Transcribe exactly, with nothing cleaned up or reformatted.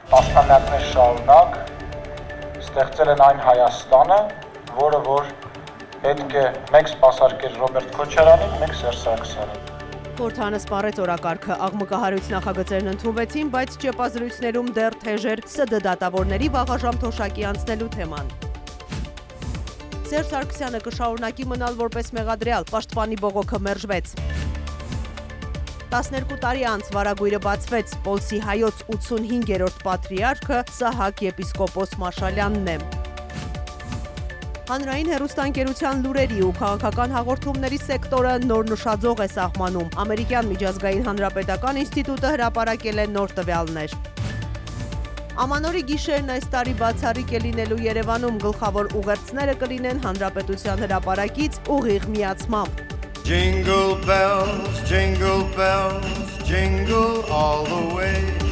Տասնամյակներ շարունակ ստեղծել են այն Հայաստանը, որը որ պետք է մեկ սպասարկեր Ռոբերտ Քոչարյանին, մեկ Սերժ Սարգսյանին։ Խորհրդանը սպառեց օրակարգը, աղմկահարույց նախագծերն ընդունվեցին, բայց ճեպազրույցներում դեռ թեժ էր ՍԴ դատավորների վաղաժամ թոշակի անցնելու թեման։ Սերժ Սարգսյանը կշարունակի մնալ որպես մեղադրյալ, պաշտպանի բողոքը մերժվեց։ տասներկու տարի անց վարագույրը բացվեց, Պոլսի հայոց ութսունհինգերորդ պատրիարքը Սահակ եպիսկոպոս Մաշալյանն է։ Հանրային հեռուստաընկերության լուրերի ու քաղաքական հաղորդումների սեկտորը նոր նշաձող է սահմանում։ Ամերիկյան միջազգային հանրապետական ինստիտուտը հրապարակել է նոր տվյալներ։ Ամանորի գիշերն այս տարի բացառիկ է լինելու Երևանում, գլխավոր ուղերձները կլինեն Հանրապետության հրապարակից ուղիղ միացմամբ։ Jingle bells, jingle bells, jingle all the way.